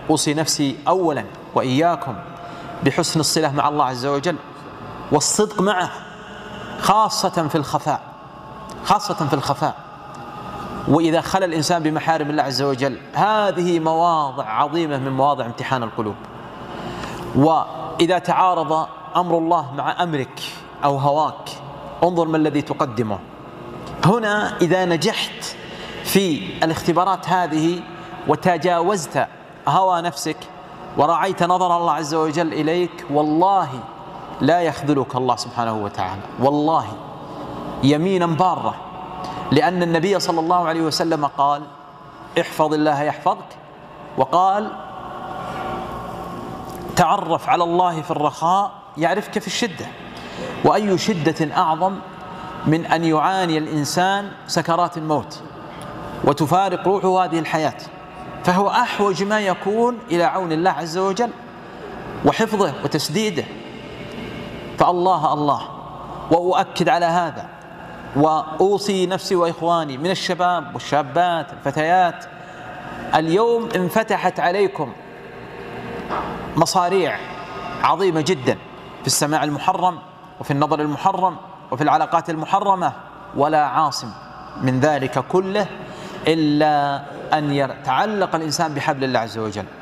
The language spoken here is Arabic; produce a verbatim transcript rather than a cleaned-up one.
أوصي نفسي أولا وإياكم بحسن الصلة مع الله عز وجل والصدق معه، خاصة في الخفاء، خاصة في الخفاء. وإذا خلى الإنسان بمحارم الله عز وجل، هذه مواضع عظيمة من مواضع امتحان القلوب. وإذا تعارض أمر الله مع أمرك أو هواك، انظر ما الذي تقدمه. هنا إذا نجحت في الاختبارات هذه وتجاوزت هوى نفسك ورعيت نظر الله عز وجل إليك، والله لا يخذلك الله سبحانه وتعالى، والله يمينا بارة. لأن النبي صلى الله عليه وسلم قال: احفظ الله يحفظك، وقال: تعرف على الله في الرخاء يعرفك في الشدة. وأي شدة أعظم من أن يعاني الإنسان سكرات الموت وتفارق روحه هذه الحياة؟ فهو أحوج ما يكون إلى عون الله عز وجل وحفظه وتسديده. فالله الله. وأؤكد على هذا وأوصي نفسي وإخواني من الشباب والشابات الفتيات، اليوم انفتحت عليكم مصاريع عظيمة جدا في السماع المحرم وفي النظر المحرم وفي العلاقات المحرمة، ولا عاصم من ذلك كله إلا أن يتعلق الإنسان بحبل الله عز وجل.